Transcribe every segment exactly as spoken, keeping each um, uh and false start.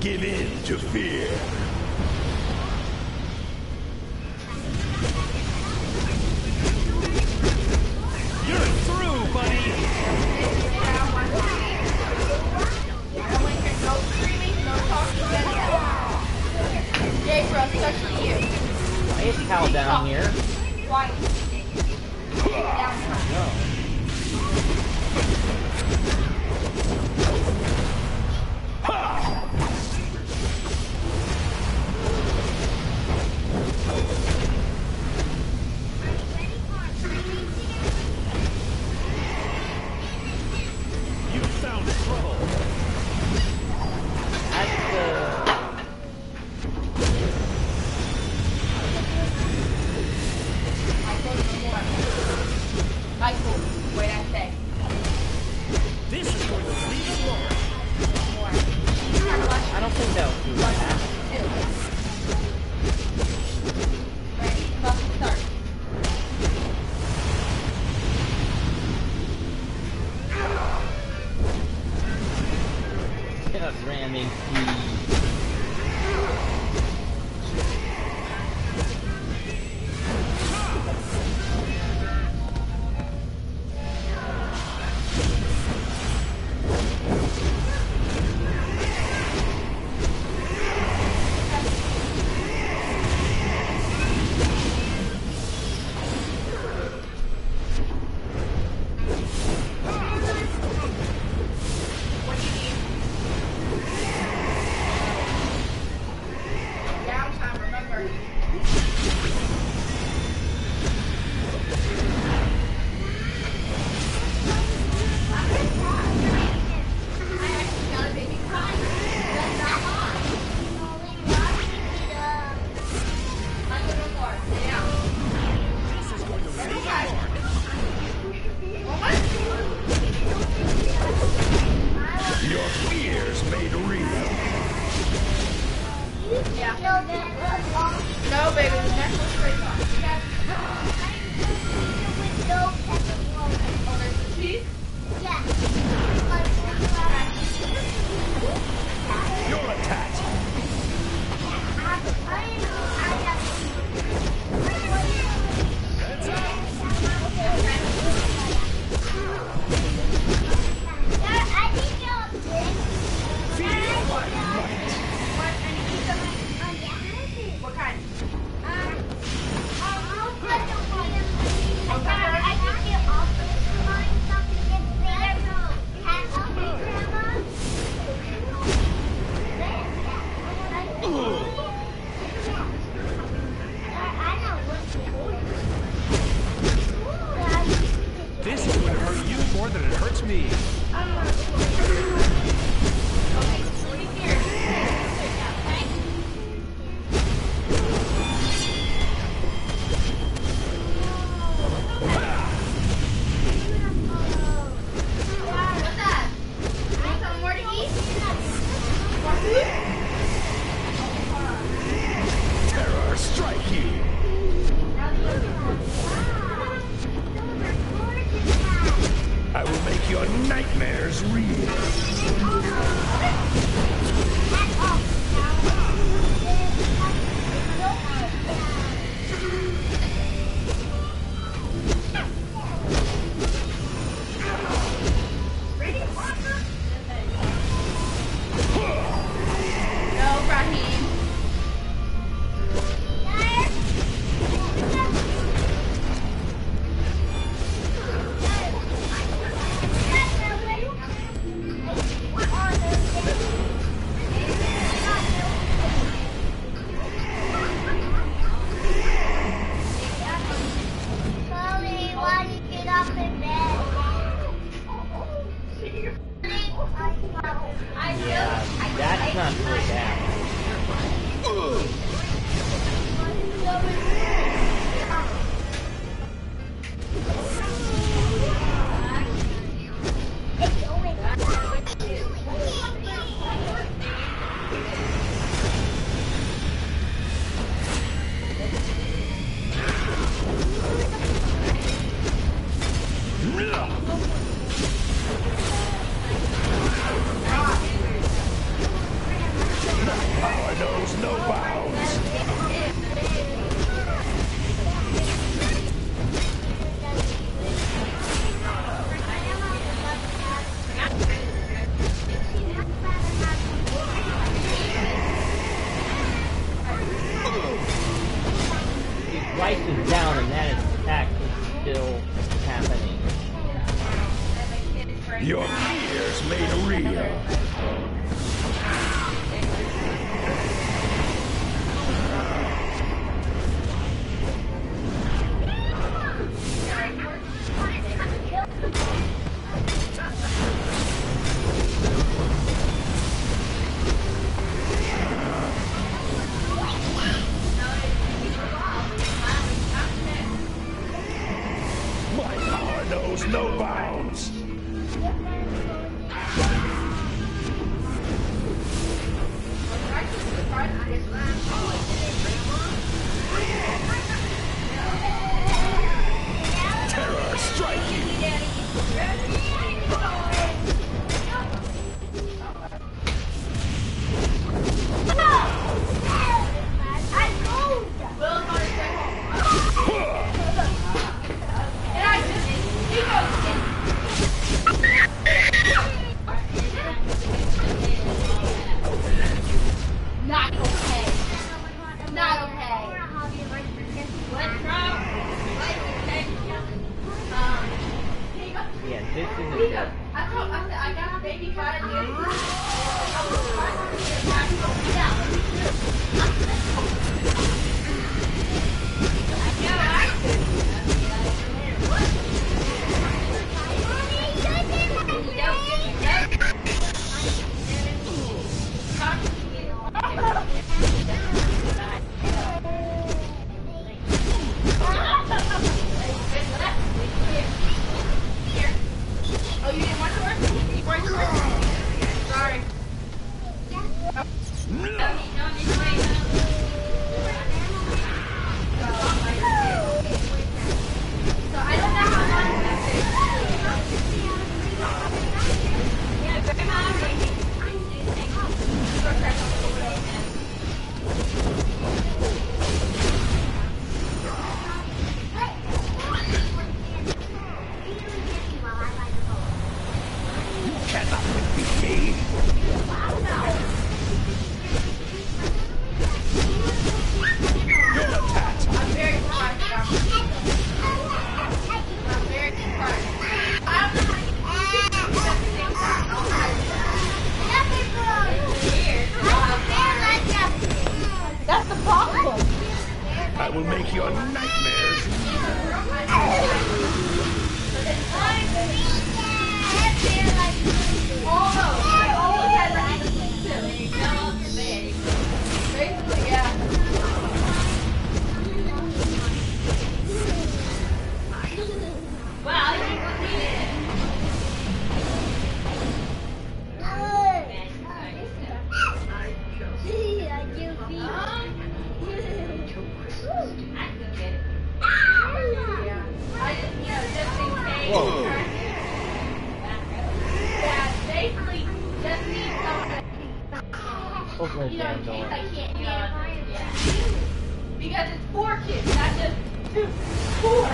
give in to fear. You're through, buddy! Nice cow down here. You found trouble. That's the... Michael, wait, I say. This is going to leave the floor. I don't think that was too bad. Ready? Buff, start. Just ramming speed. What do you need? Downtime, remember. I actually got a baby crying. That's not mine. Michael, no more. Stay down. This is going to leave the floor. Your fears made real. Yeah. No, baby, the neck was straight off. Oh, there's the teeth? You're attacked. Heads up! What kind? This is going to hurt you more than it hurts me. Okay, let me hear. Okay? What's that? You want some more to eat? Want food? Terror strike you. I will make your nightmares real. Ready, Walker? I will make your nightmares. Almost. I almost had ready to sleep too. Basically, yeah. Well, you repeated it. Whoa. Yeah, basically, just need something. Open the You know, damn in case door. I can't get it. Yeah. Because it's four kids, not just two. Four.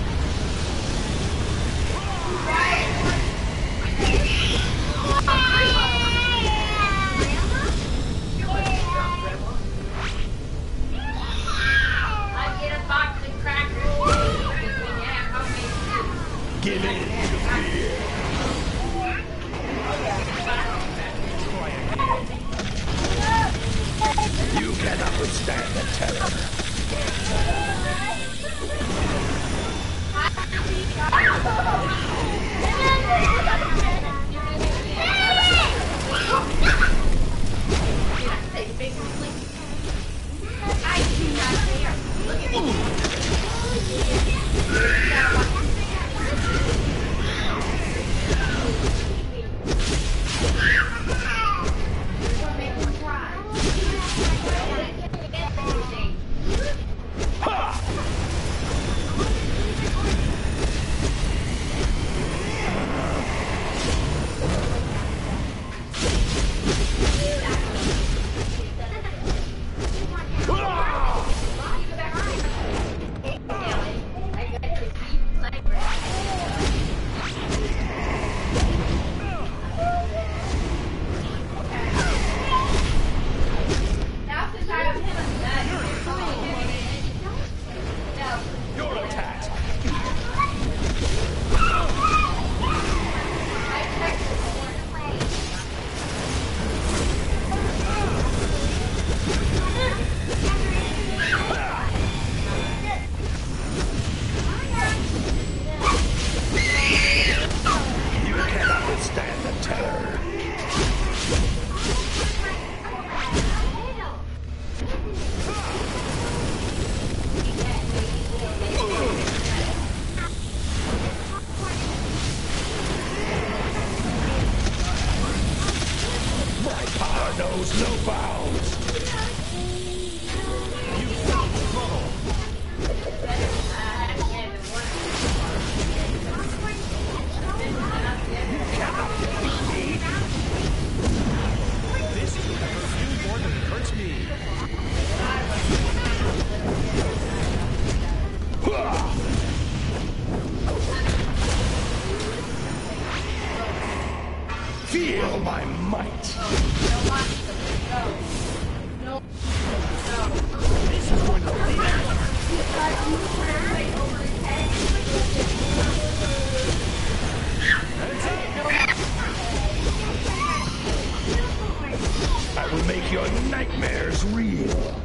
I get a box of crackers. Give in to fear. You cannot withstand the terror. I do not care. Look at me. Make them cry. Ha! Now since I have him as that, no. You're attacked. I texted You cannot withstand the terror. My power knows no bounds. You found trouble. This will hurt you more than it hurts me. Feel my might. This is going to lead I will make your nightmares real.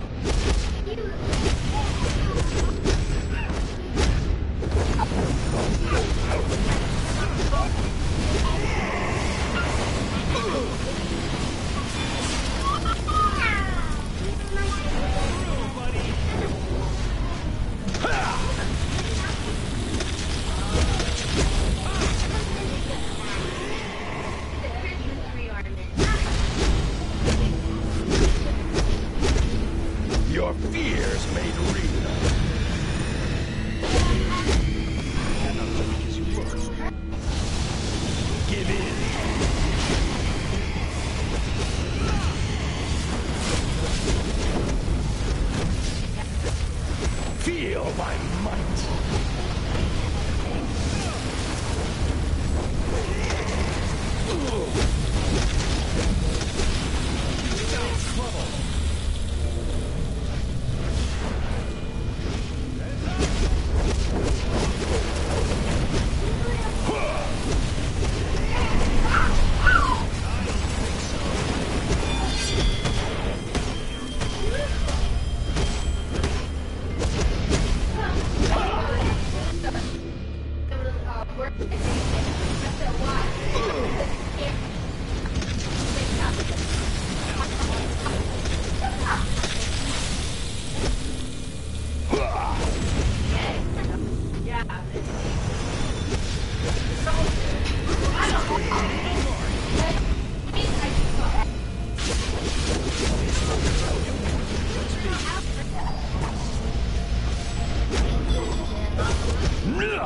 Your fears made real. Give in. Feel my might.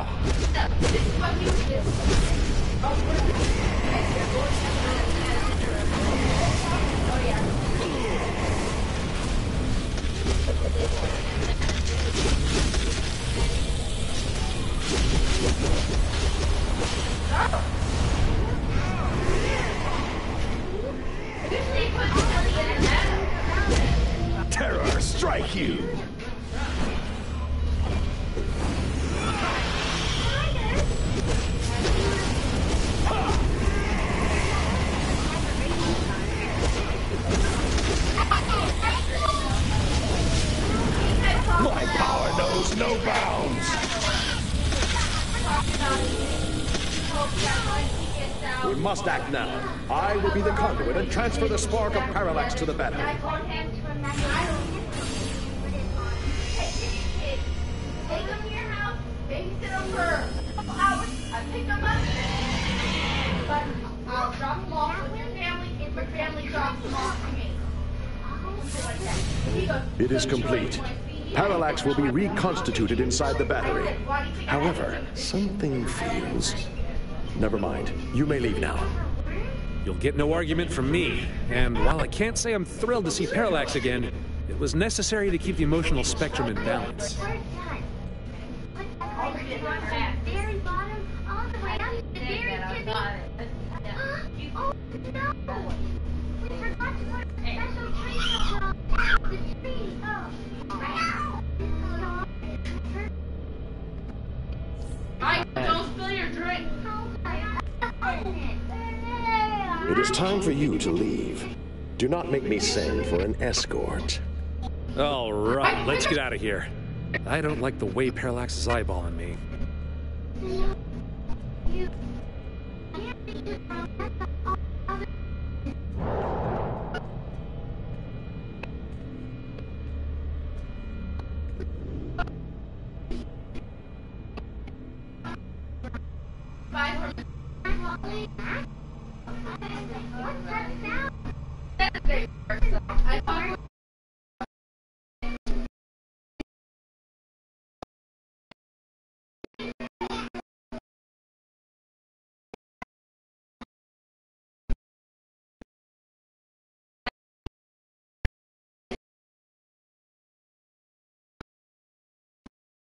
This is what you do. Oh, yeah. Usually put Kelly in a net. Terror, strike you! My power knows no bounds! We must act now. I will be the conduit and transfer the spark of Parallax to the battery. Take them to your house, babysit them for a couple hours, I pick them up, but I'll drop them off with your family, and your family drops them off to me. It is complete. Parallax will be reconstituted inside the battery. However, something feels... Never mind. You may leave now. You'll get no argument from me. And while I can't say I'm thrilled to see Parallax again, it was necessary to keep the emotional spectrum in balance. Very bottom, all the way up to the very tip. Oh, no! We forgot to put a special tree cover on the tree. Oh, wow! Mike, don't spill your drink. It is time for you to leave. Do not make me send for an escort. All right, let's get out of here. I don't like the way Parallax is eyeballing me. Bye.